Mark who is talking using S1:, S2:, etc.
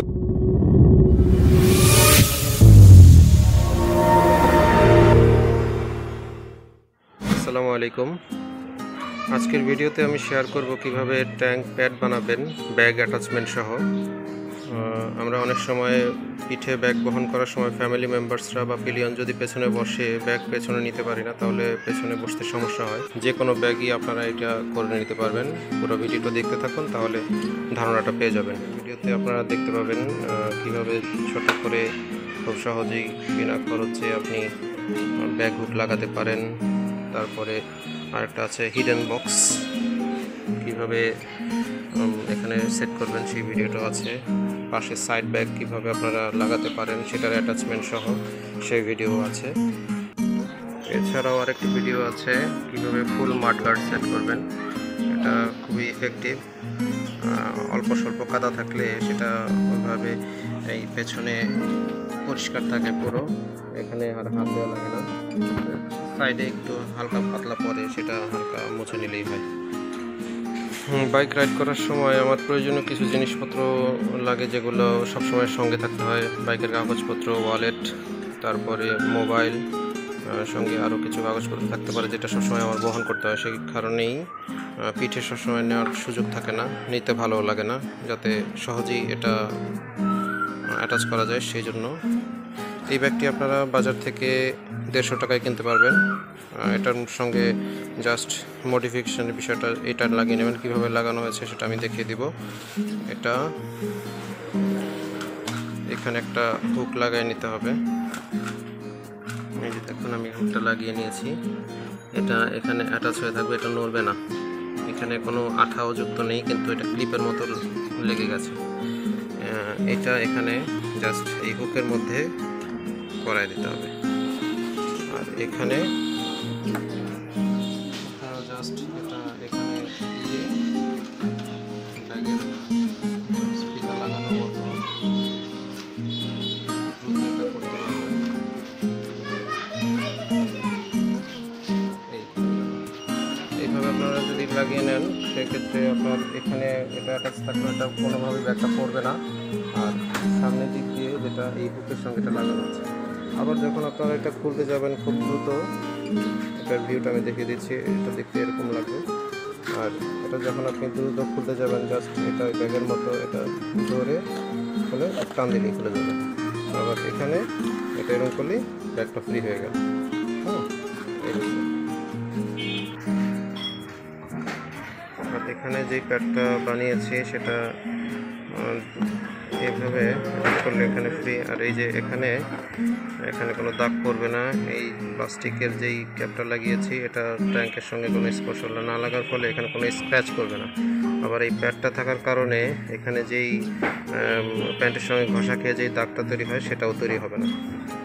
S1: আসসালামু আলাইকুম। আজকের ভিডিওতে আমি শেয়ার করব কিভাবে ট্যাঙ্ক প্যাড বানাবেন ব্যাগ অ্যাটাচমেন্ট সহ। আমরা অনেক সময় পিঠে ব্যাগ বহন করার সময় ফ্যামিলি মেম্বার্সরা বা পিলিয়ন যদি পেছনে বসে ব্যাগ পেছনে নিতে পারি না, তাহলে পেছনে বসতে সমস্যা হয়। যে কোনো ব্যাগই আপনারা এটা করে নিতে পারবেন। পুরো ভিডিওটা দেখতে থাকুন, তাহলে ধারণাটা পেয়ে যাবেন। ভিডিওতে আপনারা দেখতে পাবেন কিভাবে ছোট করে খুব সহজেই বিনা খরচে আপনি ব্যাগ হুক লাগাতে পারেন। তারপরে আরেকটা আছে হিডেন বক্স, কিভাবে এখানে সেট করবেন সেই ভিডিওটা আছে। পাশে সাইড ব্যাগ কিভাবে আপনারা লাগাতে পারেন সেটার অ্যাটাচমেন্ট সহ সেই ভিডিও আছে। এছাড়াও আরেকটি ভিডিও আছে কিভাবে ফুল মাড গার্ড সেট করবেন। এটা খুবই ইফেক্টিভ। অল্প স্বল্প কাদা থাকলে সেটা ওইভাবে এই পেছনে পরিষ্কার থাকে পুরো, এখানে আর হাত দেওয়া লাগে না। সাইডে একটু হালকা পাতলা পরে সেটা হালকা মুছে নিলেই হয়। বাইক রাইড করার সময় আমার প্রয়োজনীয় কিছু জিনিসপত্র লাগে, যেগুলো সবসময় সঙ্গে থাকতে হয়। বাইকের কাগজপত্র, ওয়ালেট, তারপরে মোবাইল, সঙ্গে আরও কিছু কাগজপত্র থাকতে পারে যেটা সবসময় আমার বহন করতে হয়। সেই কারণেই পিঠে সবসময় নেওয়ার সুযোগ থাকে না, নিতে ভালো লাগে না, যাতে সহজেই এটা অ্যাটাচ করা যায়। সেই জন্য এই ব্যাগটি আপনারা বাজার থেকে 150 টাকায় কিনতে পারবেন। এটার সঙ্গে জাস্ট মডিফিকেশনের বিষয়টা এটা লাগিয়ে নেবেন। কীভাবে লাগানো হয়েছে সেটা আমি দেখিয়ে দিব। এটা এখানে একটা হুক লাগিয়ে নিতে হবে। এই যে দেখুন, আমি হুকটা লাগিয়ে নিয়েছি। এটা এখানে অ্যাটাচ হয়ে থাকবে, এটা নড়বে না। এখানে কোনো আঠাও যুক্ত নেই, কিন্তু এটা ক্লিপের মতো লেগে গেছে। এটা এখানে জাস্ট এই হুকের মধ্যে করাই দিতে হবে। আর এখানে জাস্ট এটা এখানে দিয়ে ব্যাগের স্পিকার লাগানোর মতো এটা করতে হবে। এইভাবে আপনারা যদি লাগিয়ে নেন, সেক্ষেত্রে আপনার এখানে এটা অ্যাটাচ থাকলে এটা কোনোভাবে ব্যাগটা পড়বে না। আর সামনের দিক দিয়ে যেটা এই হুকের সঙ্গে এটা লাগানো আছে। আবার যখন আপনারা এটা খুলতে যাবেন খুব দ্রুত, এটার ভিউটা আমি দেখিয়ে দিচ্ছি। এটা দেখতে এরকম লাগবে। আর এটা যখন আপনি দ্রুত খুলতে যাবেন, জাস্ট এটা ব্যাগের মতো এটা ধরে খুলে টান দিলেই খুলে যাবে। আবার এখানে এটা এরকম করলেই ব্যাগটা ফ্রি হয়ে গেল। আর এখানে যে প্যাডটা বানিয়েছি সেটা এইভাবে করলে এখানে ফ্রি। আর এই যে এখানে কোনো দাগ পড়বে না। এই প্লাস্টিকের যেই ক্যাপটা লাগিয়েছি এটা ট্যাঙ্কের সঙ্গে কোনো স্পর্শ না লাগার ফলে এখানে কোনো স্ক্র্যাচ করবে না। আবার এই প্যাডটা থাকার কারণে এখানে যেই প্যান্টের সঙ্গে ঘষা খেয়ে যেই দাগটা তৈরি হয় সেটাও তৈরি হবে না।